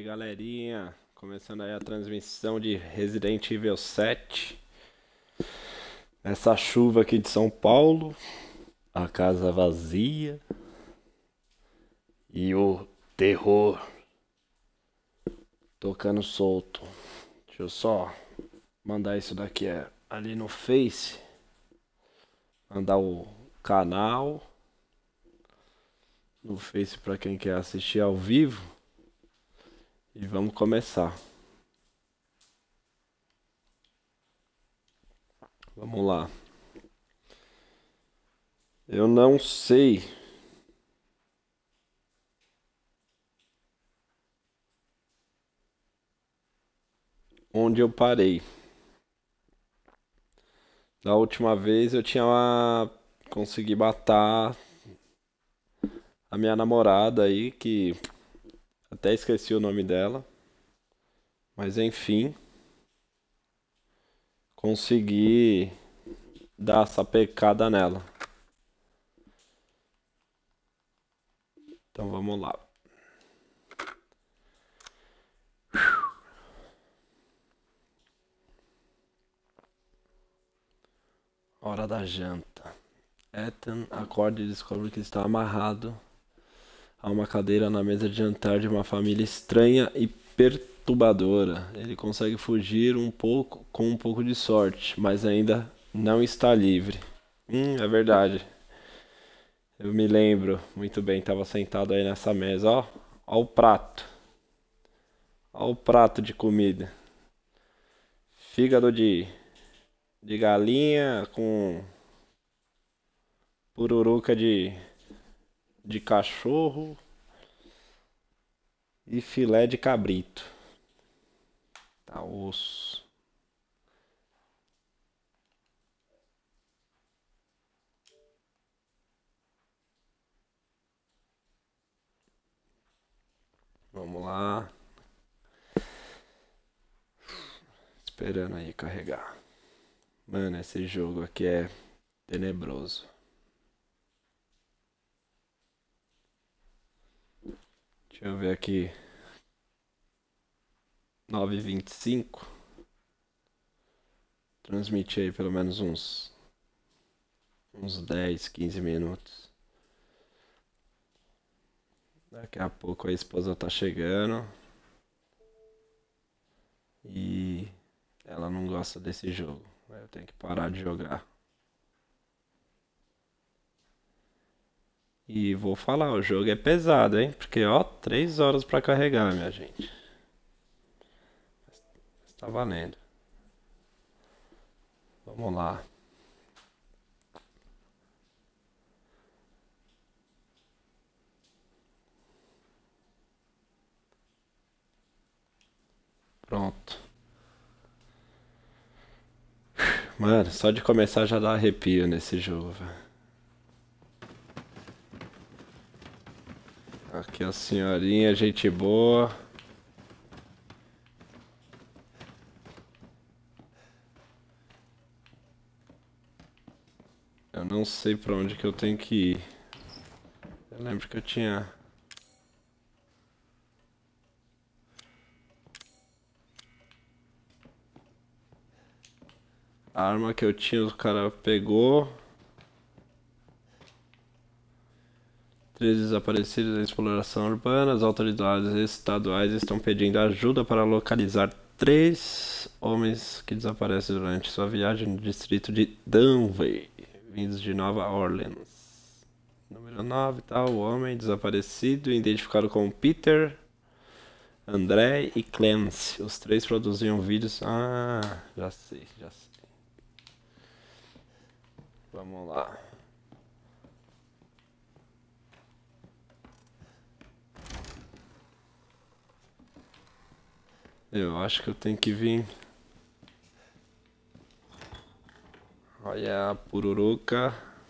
Galerinha, começando aí a transmissão de Resident Evil 7. Essa chuva aqui de São Paulo, a casa vazia e o terror tocando solto. Deixa eu só mandar isso daqui ali no Face, mandar o canal no Face para quem quer assistir ao vivo e vamos começar. Vamos lá. Eu não sei onde eu parei. Da última vez eu tinha consegui matar a minha namorada aí, que até esqueci o nome dela. Mas enfim, consegui dar essa pecada nela. Então vamos lá. Hora da janta. Ethan acorda e descobre que está amarrado a uma cadeira na mesa de jantar de uma família estranha e perturbadora. Ele consegue fugir com um pouco de sorte, mas ainda não está livre. É verdade. Eu me lembro muito bem, estava sentado aí nessa mesa, ó. Ó o prato. Ó o prato de comida. Fígado de galinha com pururuca de cachorro e filé de cabrito. Tá osso. Vamos lá. Esperando aí carregar. Mano, esse jogo aqui é tenebroso. Deixa eu ver aqui. 9h25. Transmite aí pelo menos uns 10, 15 minutos. Daqui a pouco a esposa tá chegando. E ela não gosta desse jogo. Eu tenho que parar de jogar. E vou falar, o jogo é pesado, hein? Porque, ó, 3 horas pra carregar, minha gente. Mas tá valendo. Vamos lá. Pronto. Mano, só de começar já dá arrepio nesse jogo, velho. Aqui a senhorinha, gente boa. Eu não sei pra onde que eu tenho que ir. Eu lembro que eu tinha... A arma que eu tinha, o cara pegou. 3 desaparecidos em exploração urbana. As autoridades estaduais estão pedindo ajuda para localizar 3 homens que desaparecem durante sua viagem no distrito de Dunway, vindos de Nova Orleans. Número 9, tá? O homem desaparecido, identificado como Peter, André e Clancy. Os 3 produziam vídeos. Ah, já sei, já sei. Vamos lá. Eu acho que eu tenho que vir. Olha a pururuca.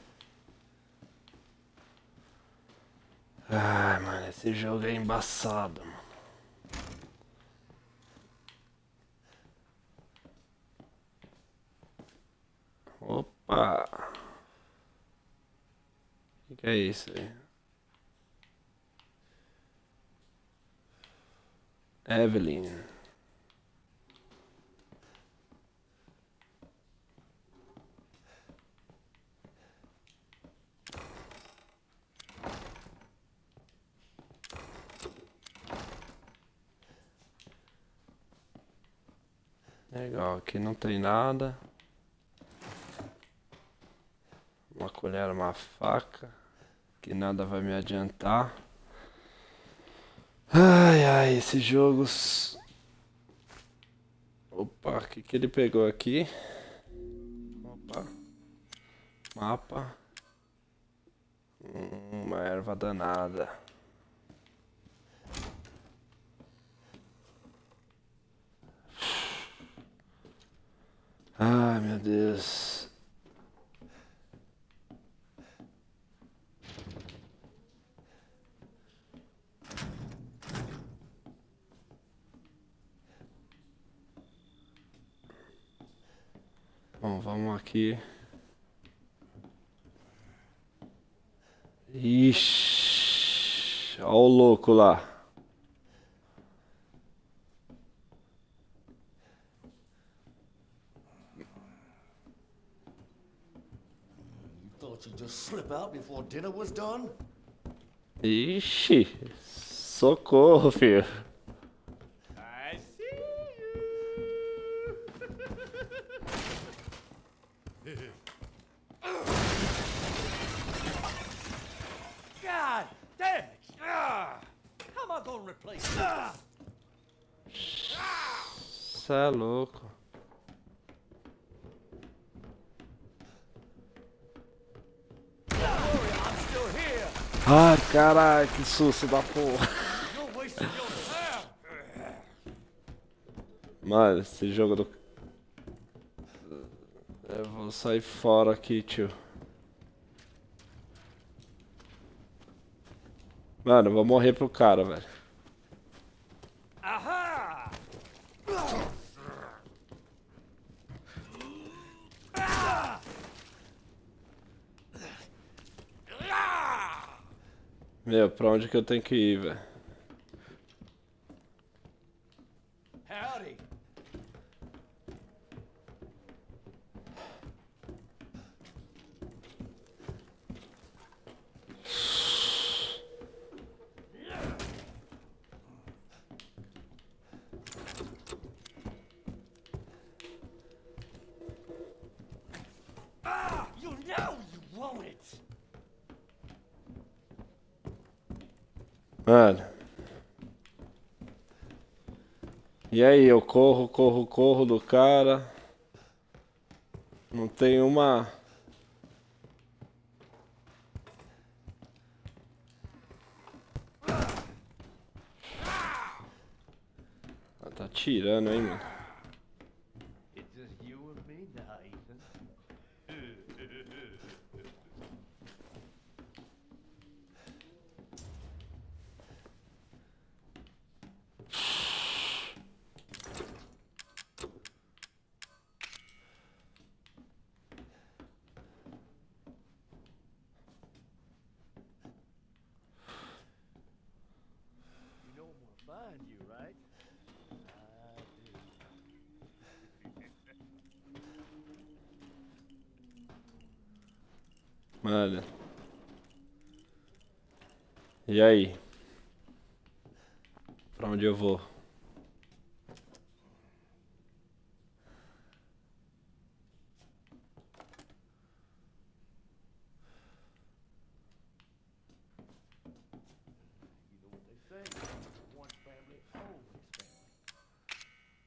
Ai, mano, esse jogo é embaçado, mano. Opa! O que é isso aí? Evelyn. Legal, aqui não tem nada. Uma colher, uma faca. Que nada vai me adiantar. Ai, ai, esses jogos. Opa, o que ele pegou aqui? Opa. Mapa. Uma erva danada. Ai, meu Deus. Bom, vamos aqui. Ixi, olha o louco lá. Thought you'd just slip out before dinner was done? Ixi, socorro, filho. I see you. God damn it! How am I gonna replace this? Cê é louco. Don't worry, I'm still here. Ai, caralho, que susto da porra. You're wasting your time. Mano, esse jogo do... Eu vou sair fora aqui, tio. Mano, eu vou morrer pro cara, velho. Aha! Meu, pra onde que eu tenho que ir, velho? Howdy. Ah, you know you want it. Mano. E aí, eu corro, corro, corro do cara. Não tem uma... Ah, tá tirando aí, mano. It's just you and me now, Ethan. You know I'm gonna find you, right? I do. Mano. E aí? Pra onde eu vou? You know what they say? One family, always family.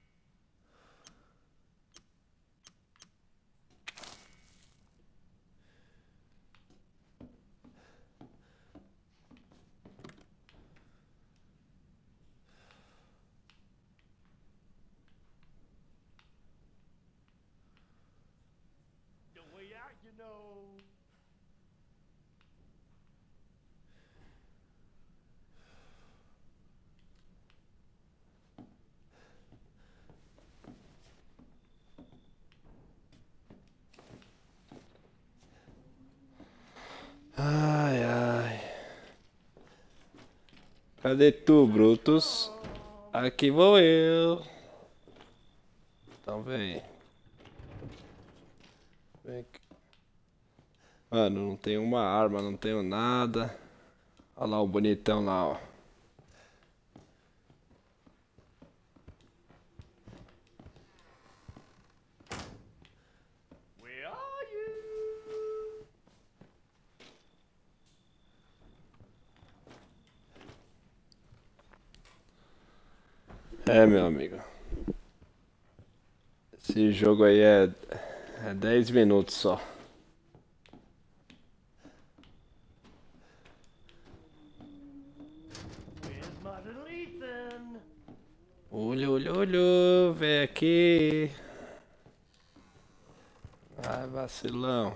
The way out, you know. Ai, ai. Cadê tu, Brutus? Aqui vou eu. Então vem. Vem aqui. Mano, não tenho uma arma, não tenho nada. Olha lá o bonitão lá, ó. Where are you? É, meu amigo. Esse jogo aí é 10 minutos só. Where's my little Ethan? Olho, olho, olho, vem aqui. Vai, vacilão.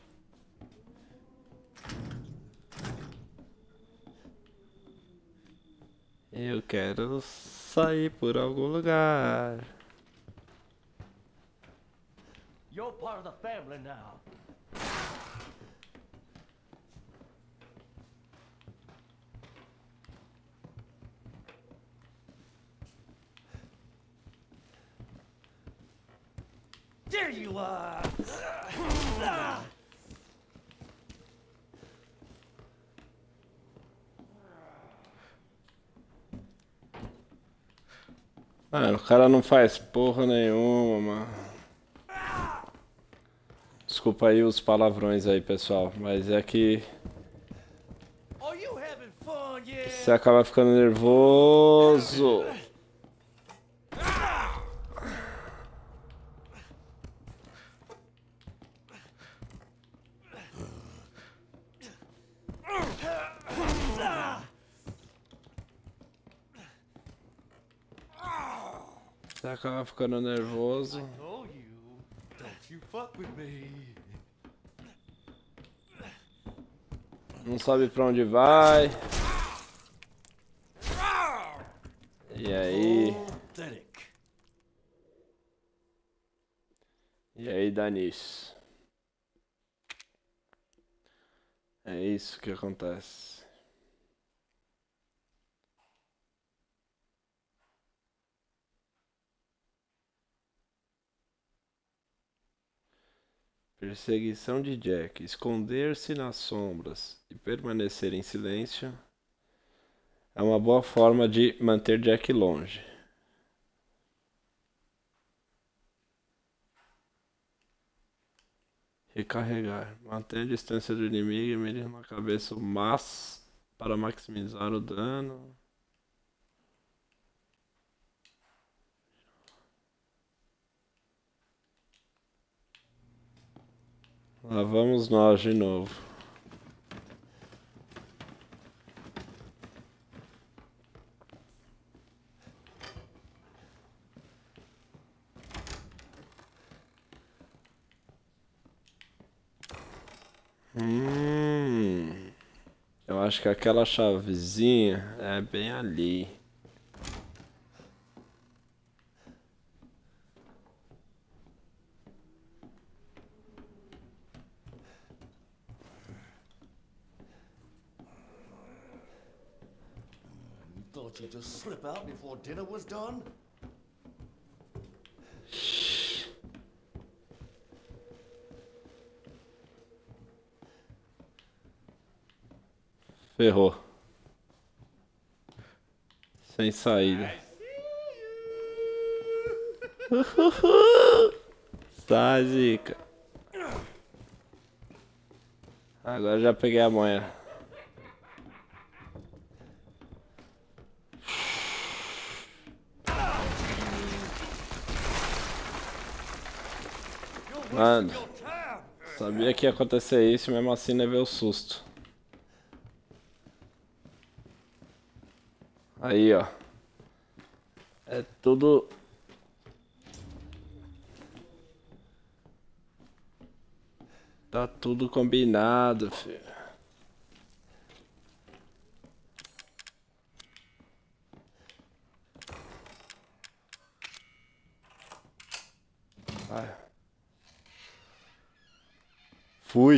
Eu quero sair por algum lugar. You're part of the family now. There you are! Mano, o cara não faz porra nenhuma, mano. Desculpa aí os palavrões aí, pessoal, mas é que Are you having fun yet? você acaba ficando nervoso. Você acaba ficando nervoso. Told you, don't you fuck with me. Não sabe pra onde vai. E aí? Pathetic. E aí dá nisso. É isso que acontece. Perseguição de Jack. Esconder-se nas sombras e permanecer em silêncio é uma boa forma de manter Jack longe. Recarregar. Manter a distância do inimigo e mirar na cabeça, mas para maximizar o dano. Lá vamos nós de novo. Eu acho que aquela chavezinha é bem ali. You thought you'd just slip out before dinner was done? Ferrou. Sem saída. Sai, zica. Agora já peguei a manha. Mano, sabia que ia acontecer isso, mesmo assim levei o susto. Aí, ó. É tudo. Tá tudo combinado, filho. Vai. Fui.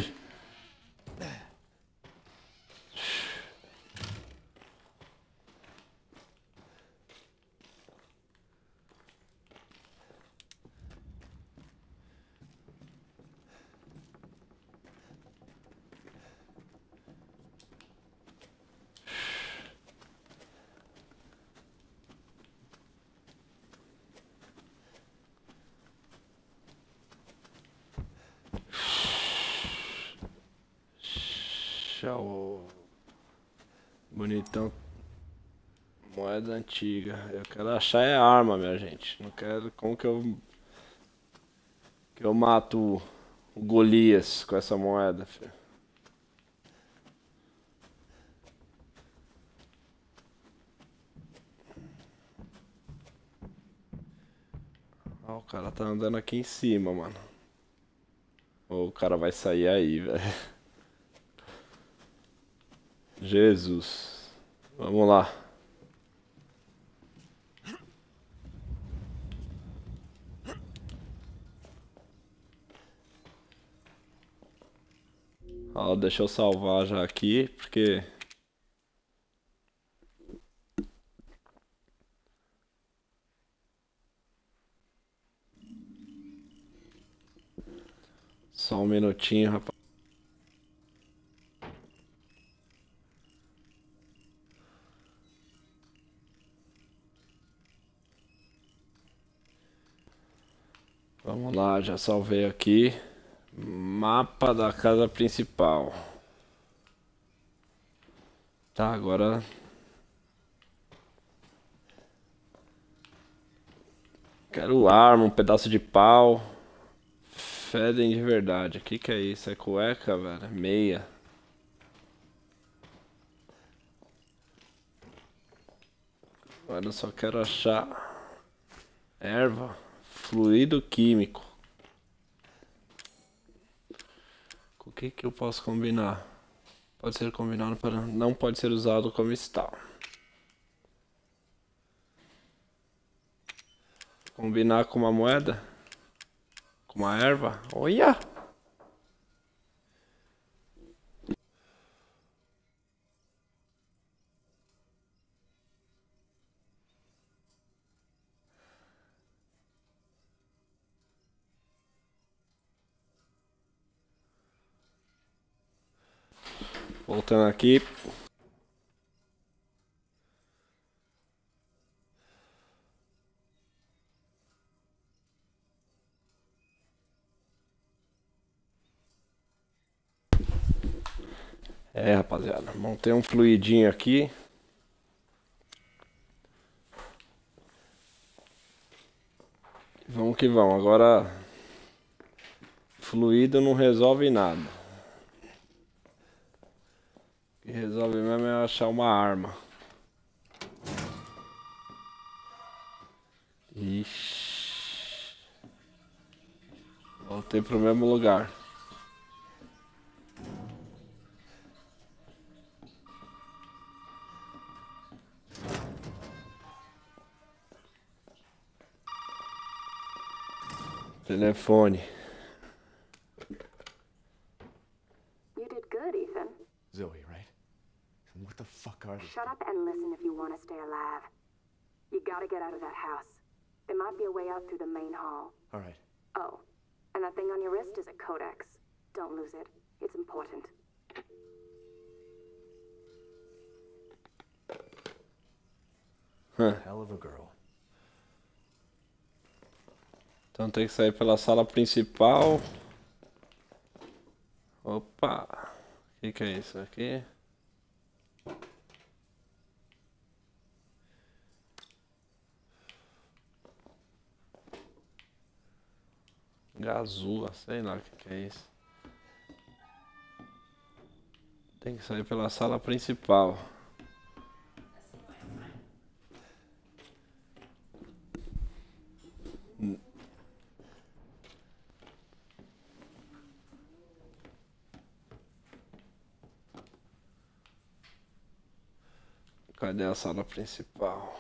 achar o bonitão. Moeda antiga. Eu quero achar é arma, minha gente. Não quero. Como que eu mato o Golias com essa moeda, filho? Ó, o cara tá andando aqui em cima, mano. Ou o cara vai sair aí, velho. Jesus. Vamos lá. Ó, deixa eu salvar já aqui, porque só um minutinho, rapaz. Vamos lá, já salvei aqui. Mapa da casa principal. Tá, agora quero arma, um pedaço de pau. Fedem de verdade. O que é isso? É cueca, velho? Meia. Agora eu só quero achar erva, fluido químico. Com o que eu posso combinar? Pode ser combinado para... Não pode ser usado como está. Combinar com uma moeda? Com uma erva? Olha! Voltando aqui. É, rapaziada, montei um fluidinho aqui. Vamos que vamos. Agora, fluido não resolve nada. O que resolve mesmo é achar uma arma. Ixi. Voltei pro mesmo lugar. Telefone. You did good, Ethan. Zoe, right? And what the fuck are these? Shut up and listen if you want to stay alive. You gotta get out of that house. There might be a way out through the main hall. All right. Oh, and that thing on your wrist is a codex. Don't lose it. It's important. Hell of a girl. Então tem que sair pela sala principal. Opa! O que é isso aqui? Gazua, sei lá o que é isso. Tem que sair pela sala principal. Cadê a sala principal?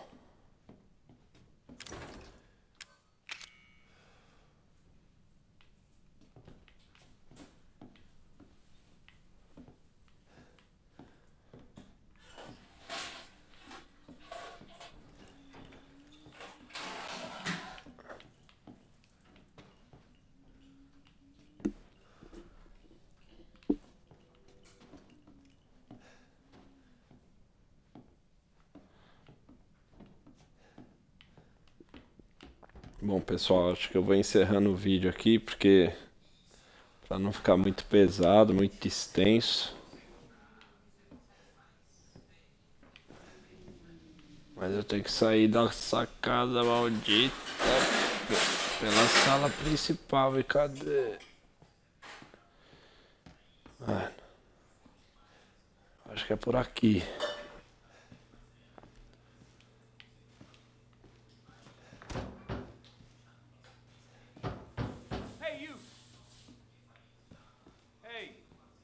Bom, pessoal, acho que eu vou encerrando o vídeo aqui, porque para não ficar muito pesado, muito extenso. tenho que sair da sacada maldita pela sala principal. E cadê? Mano, acho que é por aqui. Hey, you! Hey!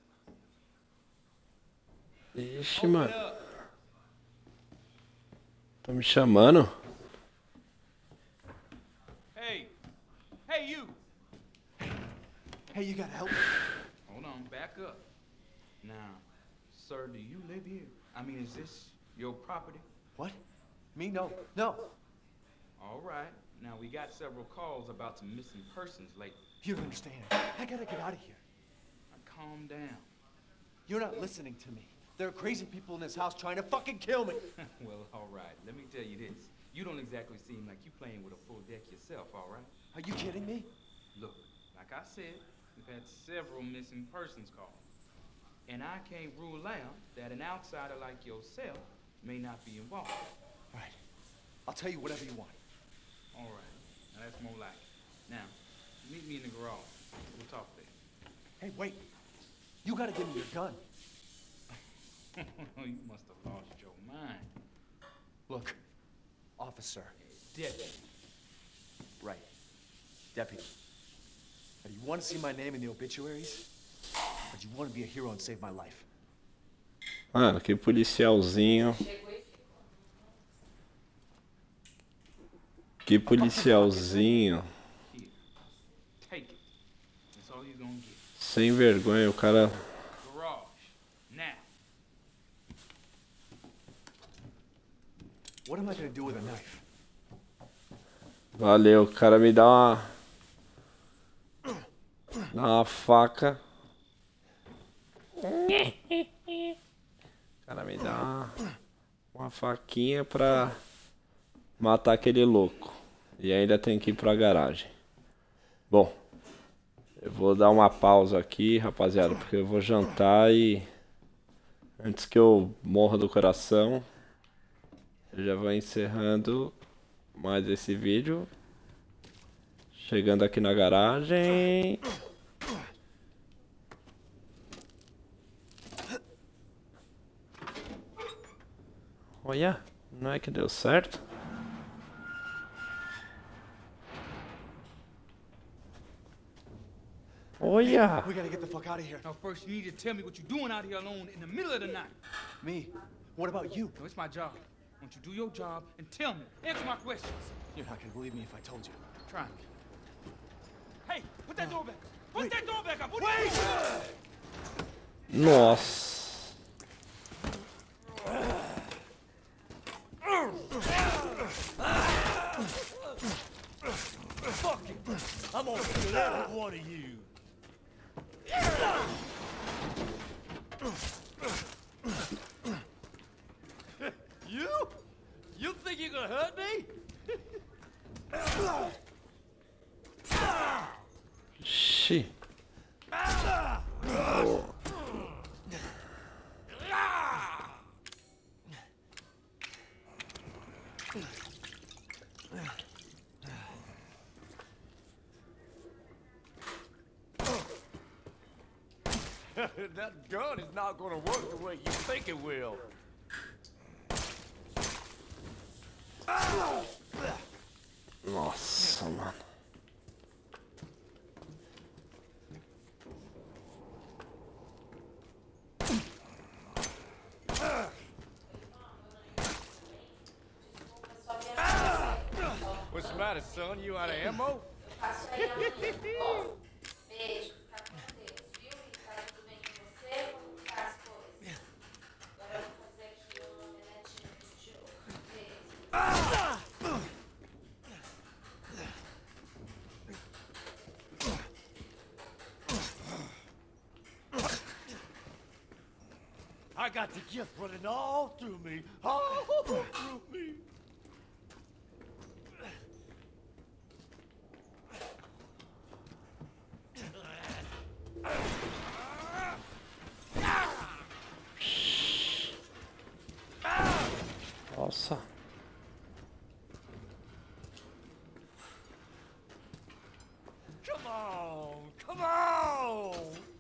Ixi, mano. Tá me chamando? Hey! Hey, you! Hey, you gotta help me. Hold on, back up. Now, sir, do you live here? I mean, is this your property? What? Me? No. No. All right. Now, we got several calls about some missing persons lately. You don't understand. I gotta get out of here. Now, calm down. You're not listening to me. There are crazy people in this house trying to fucking kill me. Well, all right. Let me tell you this. You don't exactly seem like you playing with a full deck yourself, all right? Are you kidding me? Look, like I said, we've had several missing persons calls. And I can't rule out that an outsider like yourself may not be involved. All right. I'll tell you whatever you want. All right. Now, that's more like it. Now, meet me in the garage. We'll talk there. Hey, wait. You gotta give me your gun. You must have lost your mind. Look, officer. Deputy. Right. Deputy. Now, do you want to see my name in the obituaries? Or do you want to be a hero and save my life? Mano, que policialzinho. Que policialzinho. Here. Take it. That's all you're gonna get. Sem vergonha, o cara. Garage. Now. What am I gonna do with a knife? Valeu, o cara me dá uma faca. O cara me dá uma faquinha pra matar aquele louco. E ainda tem que ir pra garagem. Bom, eu vou dar uma pausa aqui, rapaziada, porque eu vou jantar e antes que eu morra do coração, eu já vou encerrando mais esse vídeo. Chegando aqui na garagem. Olha, não é que deu certo? Olha! We gotta get the fuck out of here. Now, first, you need to tell me what you're doing out here alone in the middle of the night. Me? What about you? No, it's my job. Why don't you do your job and tell me? Answer my questions. You're not gonna believe me if I told you. Try me. Hey, put that door back up. Put Wait. that door back up. What are you doing? Nossa! Fuck you! I'm gonna kill every one of you. You? You think you gonna hurt me? Xi. That gun is not gonna work the way you think it will. Nossa, mano. What's the matter, son? You out of ammo? Passo aí amanhã. Beijo, fica com Deus, viu? E tá tudo bem com você? Como tá as coisas? Agora eu vou fazer aqui uma omeletinha de jogo. Beijo. I got the gift running all through me. All through me. Nossa. on! Come on!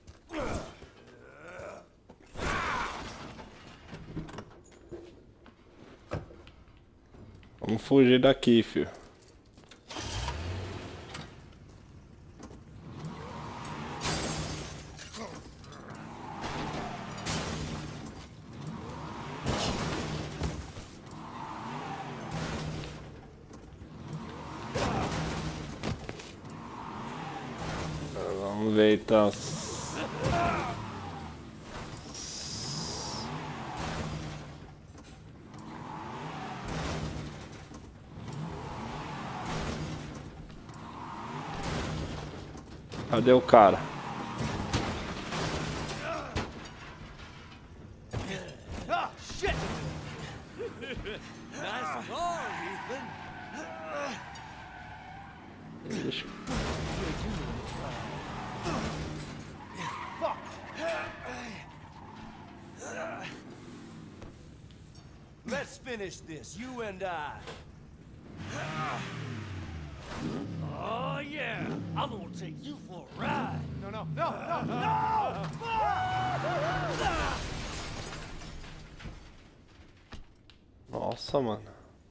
Vamos fugir daqui, filho. Vamos ver então. Cadê o cara? Oh, shit! Nice car, Ethan. Deixa- Fuck! Let's finish this, you and I. Oh, yeah! I'm gonna take you for a ride! No, no, no, no, no! Nossa, mano.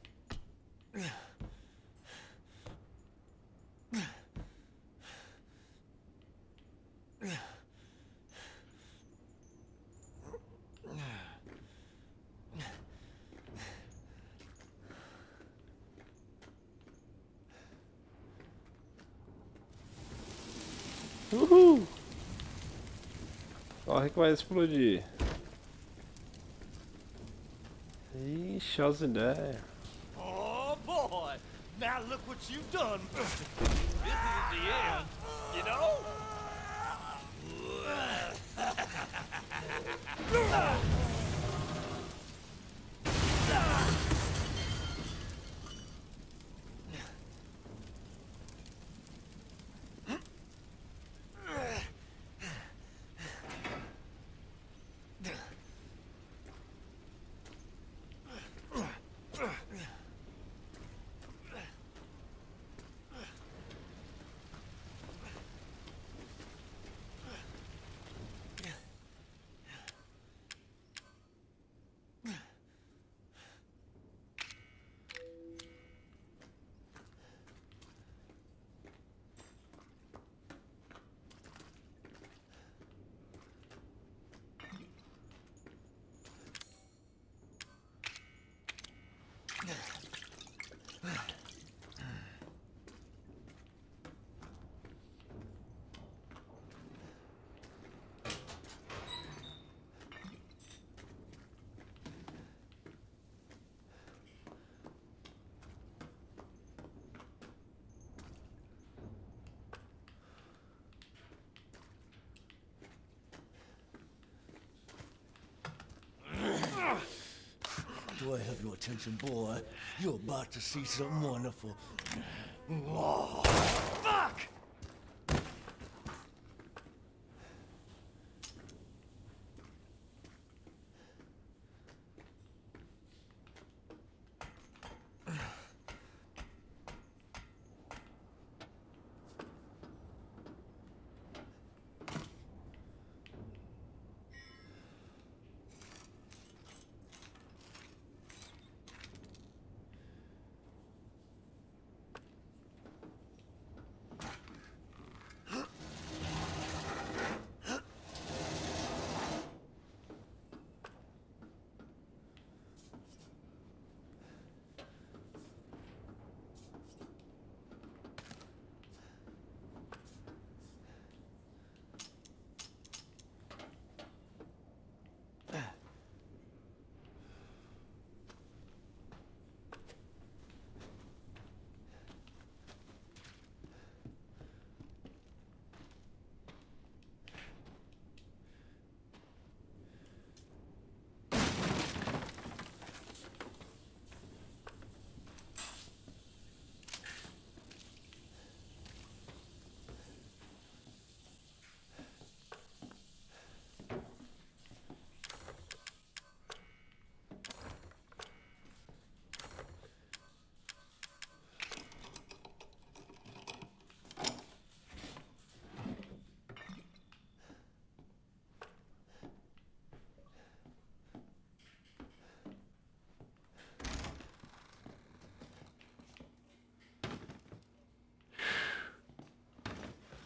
Uhul! Corre que vai explodir. Ixi, as ideias. Oh, boy! Now look what you've done! This isn't the end, you know? Do I have your attention, boy? You're about to see something wonderful. Oh, fuck!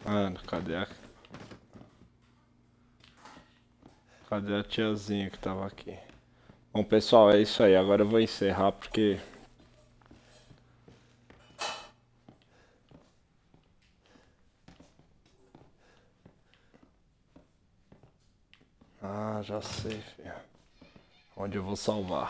Mano, cadê a tiazinha que tava aqui? Bom, pessoal, é isso aí. Agora eu vou encerrar porque... Ah, já sei, filho. Onde eu vou salvar?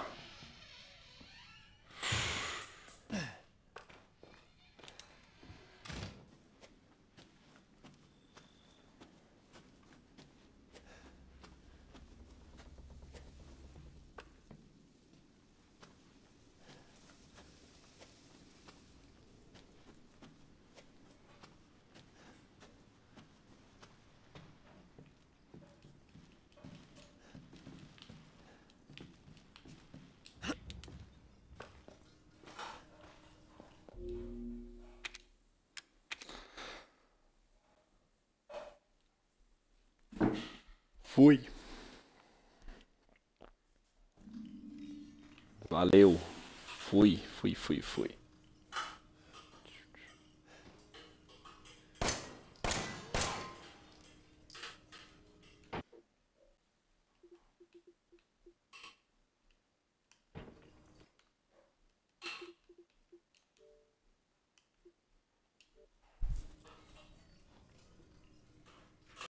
Fui. Valeu. Fui.